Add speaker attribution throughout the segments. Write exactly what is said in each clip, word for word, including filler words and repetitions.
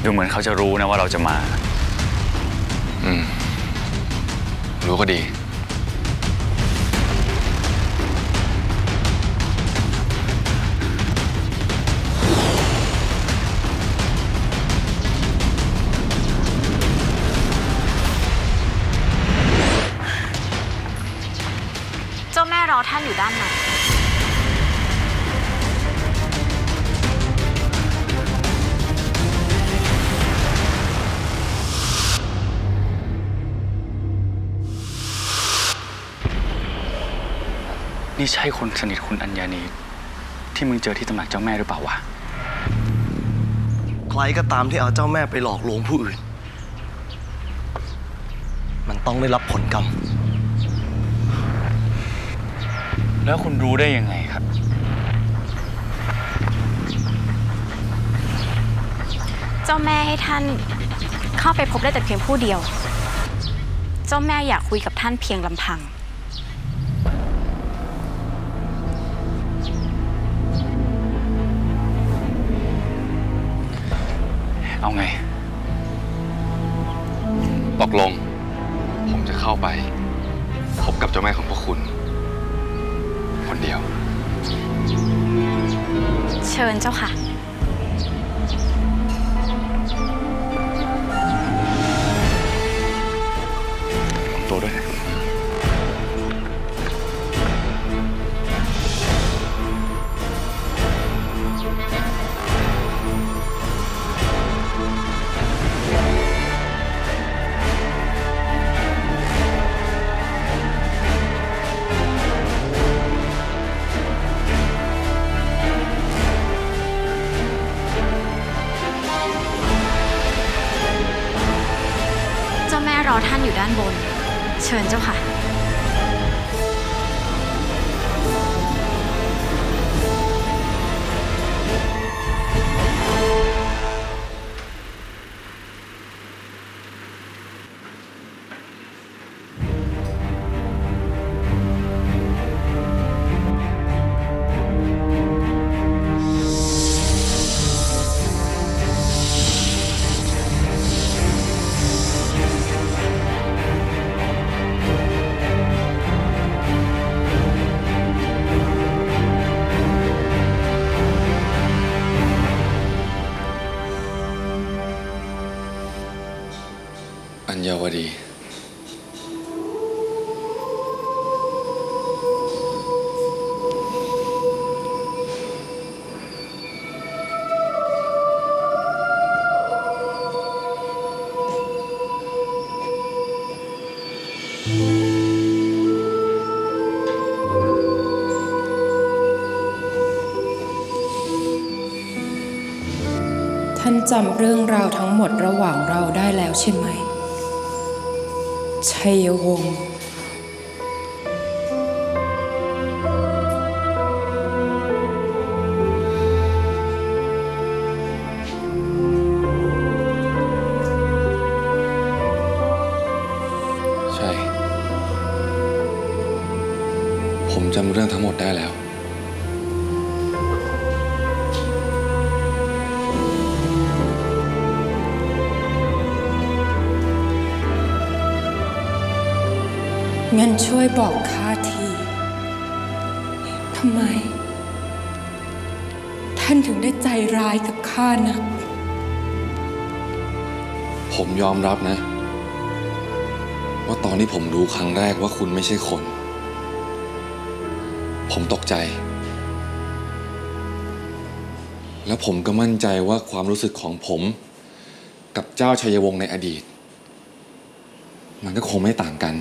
Speaker 1: ดูเหมือนเขาจะรู้นะว่าเราจะมา
Speaker 2: อืมรู้ก็ดี
Speaker 3: เจ้าแม่รอท่านอยู่ด้านใน
Speaker 1: นี่ใช่คนสนิทคุณอัญญานีที่มึงเจอที่ตำหนักเจ้าแม่หรือเปล่าวะ
Speaker 4: ใครก็ตามที่เอาเจ้าแม่ไปหลอกลวงผู้อื่นมันต้องได้รับผลกรรม
Speaker 1: แล้วคุณรู้ได้ยังไงครับ
Speaker 3: เจ้าแม่ให้ท่านเข้าไปพบได้แต่เพียงผู้เดียวเจ้าแม่อยากคุยกับท่านเพียงลำพัง
Speaker 1: เอาไง
Speaker 2: ตกลงผมจะเข้าไปพบกับเจ้าแม่ของพวกคุณคนเดียว
Speaker 3: เชิญเจ้าค่ะ
Speaker 1: ตัวด้วย
Speaker 3: รอท่านอยู่ด้านบนเชิญเจ้าค่ะ
Speaker 2: อัญญาวดี
Speaker 5: ท่านจำเรื่องราวทั้งหมดระหว่างเราได้แล้วใช่ไหมชัยวงศ์
Speaker 2: ใช่ผมจำเรื่องทั้งหมดได้แล้ว
Speaker 5: งั้นช่วยบอกข้าทีทำไมท่านถึงได้ใจร้ายกับข้านะ
Speaker 2: ผมยอมรับนะว่าตอนที่ผมรู้ครั้งแรกว่าคุณไม่ใช่คนผมตกใจแล้วผมก็มั่นใจว่าความรู้สึกของผมกับเจ้าชัยวงศ์ในอดีตมันก็คงไม่ต่างกัน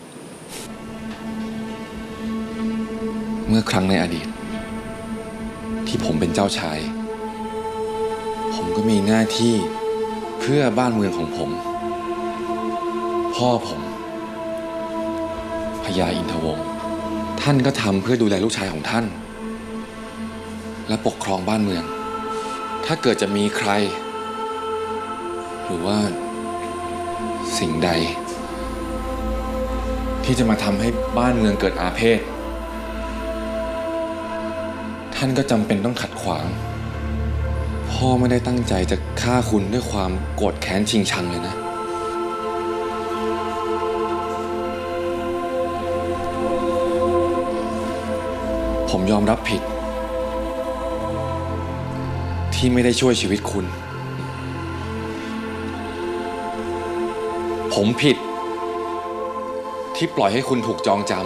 Speaker 2: เมื่อครั้งในอดีตที่ผมเป็นเจ้าชายผมก็มีหน้าที่เพื่อบ้านเมืองของผมพ่อผมพญาอินทวงศ์ท่านก็ทำเพื่อดูแลลูกชายของท่านและปกครองบ้านเมืองถ้าเกิดจะมีใครหรือว่าสิ่งใดที่จะมาทำให้บ้านเมืองเกิดอาเพศท่านก็จำเป็นต้องขัดขวางเพพ่อไม่ได้ตั้งใจจะฆ่าคุณด้วยความโกรธแค้นชิงชังเลยนะผมยอมรับผิดที่ไม่ได้ช่วยชีวิตคุณผมผิดที่ปล่อยให้คุณถูกจองจำ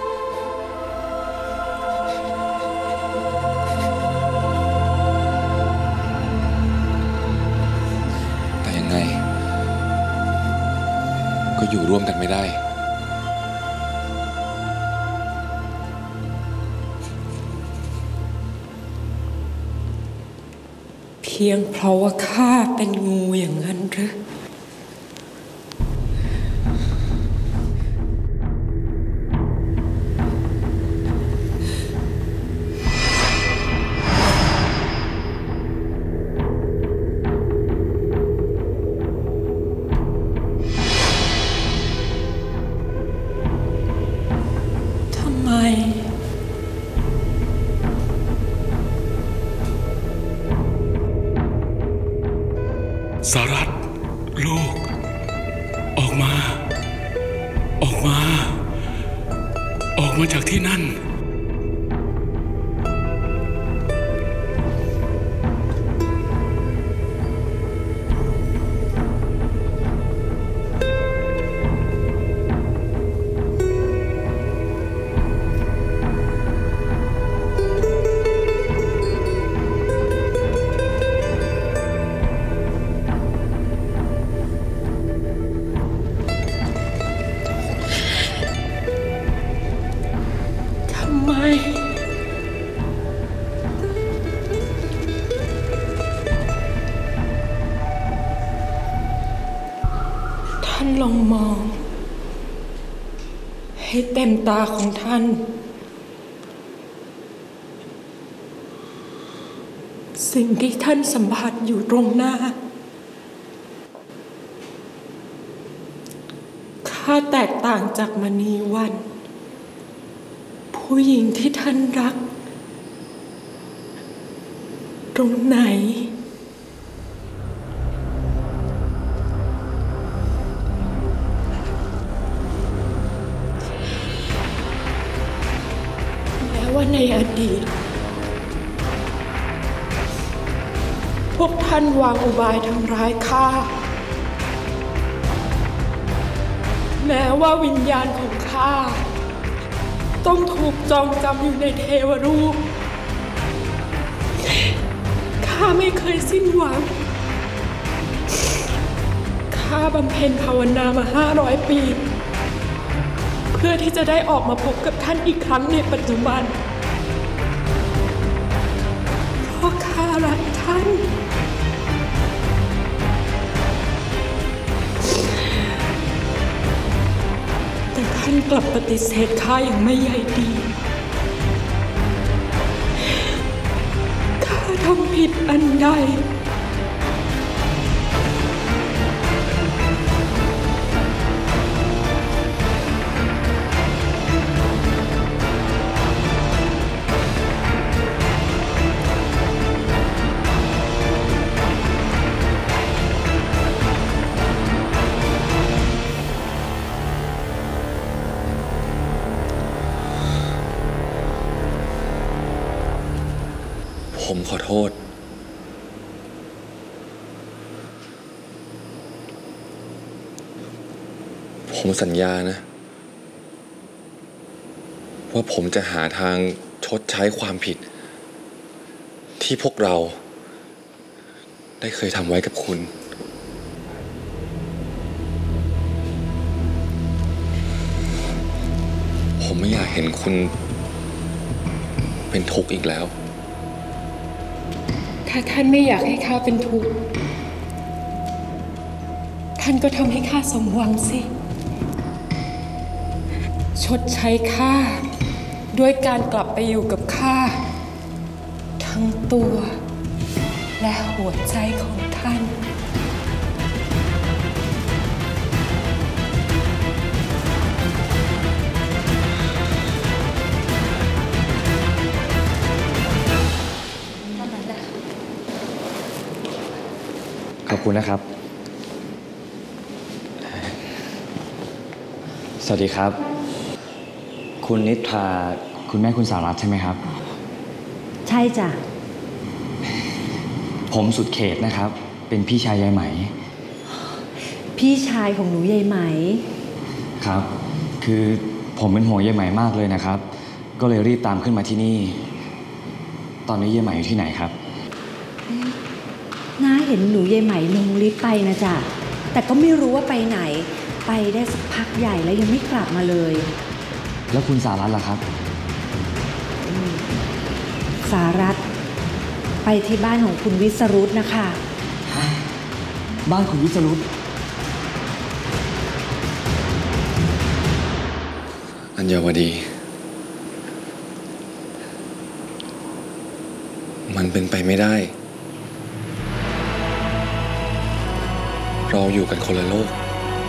Speaker 2: แต่ยังไงก็อยู่ร่วมกันไม่ได้
Speaker 5: เพียงเพราะว่าข้าเป็นงูอย่างนั้นหรือทำไม
Speaker 6: สารัตลูกออกมาออกมาออกมาจากที่นั่น
Speaker 5: ท่านลองมองให้เต็มตาของท่านสิ่งที่ท่านสัมผัสอยู่ตรงหน้าข้าแตกต่างจากมณีวันผู้หญิงที่ท่านรักตรงไหนแม้ว่าในอดีตพวกท่านวางอุบายทำร้ายข้าแม้ว่าวิญญาณของข้าต้องถูกจองจำอยู่ในเทวรูปข้าไม่เคยสิ้นหวังข้าบำเพ็ญภาวนามาห้าร้อยปีเพื่อที่จะได้ออกมาพบกับท่านอีกครั้งในปัจจุบันเพราะข้ารักท่านแต่ท่านกลับปฏิเสธข้าอย่างไม่ใยดีข้าทำผิดอันใด
Speaker 2: ผมขอโทษผมสัญญานะว่าผมจะหาทางชดใช้ความผิดที่พวกเราได้เคยทำไว้กับคุณผมไม่อยากเห็นคุณเป็นทุกข์อีกแล้ว
Speaker 5: ถ้าท่านไม่อยากให้ข้าเป็นทุกข์ท่านก็ทำให้ข้าสมหวังสิชดใช้ข้าด้วยการกลับไปอยู่กับข้าทั้งตัวและหัวใจของท่าน
Speaker 7: คุณนะครับ สวัสดีครับ คุณนิทราคุณแม่คุณสารัตน์ใช่ไหมครับ
Speaker 8: ใช่จ้ะ
Speaker 7: ผมสุดเขตนะครับ เป็นพี่ชายยายไหม
Speaker 8: พี่ชายของหนูยายไหม
Speaker 7: ครับ คือผมเป็นห่วงยายไหมมากเลยนะครับ ก็เลยรีบตามขึ้นมาที่นี่ ตอนนี้ยายไหมอยู่ที่ไหนครับ
Speaker 8: น้าเห็นหนูยายไหมลงลิฟต์ไปนะจ๊ะ แต่ก็ไม่รู้ว่าไปไหน ไปได้สักพักใหญ่แล้วยังไม่กลับมาเลย
Speaker 7: แล้วคุณสารัตน์ล่ะครับ
Speaker 8: สารัตน์ไปที่บ้านของคุณวิสรุตนะคะ
Speaker 7: บ้านคุณวิสรุต
Speaker 2: อัญญาวดี มันเป็นไปไม่ได้ เราอยู่กันคนละโลก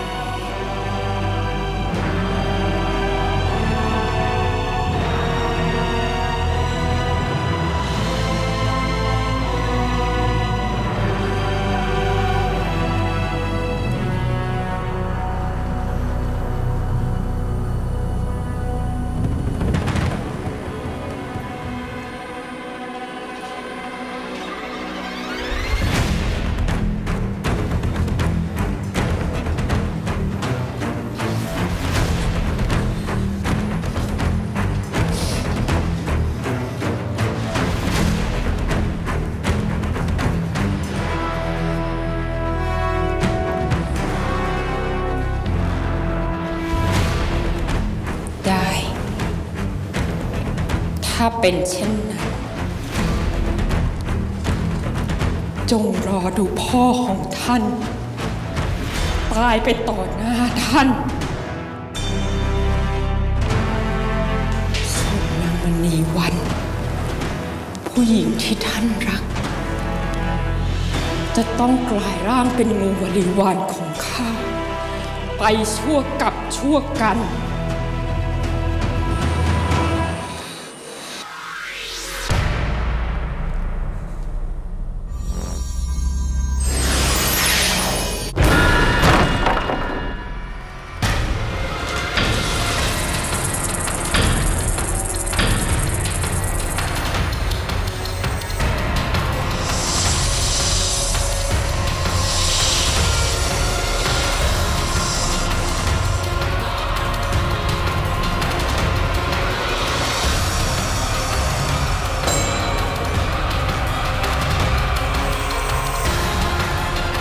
Speaker 5: ได้ ถ้าเป็นเช่นนั้น จงรอดูพ่อของท่าน ตายไปต่อหน้าท่านส่วนนางมณีวัน ผู้หญิงที่ท่านรัก จะต้องกลายร่างเป็นงูบริวารของข้า ไปชั่วกับชั่วกัน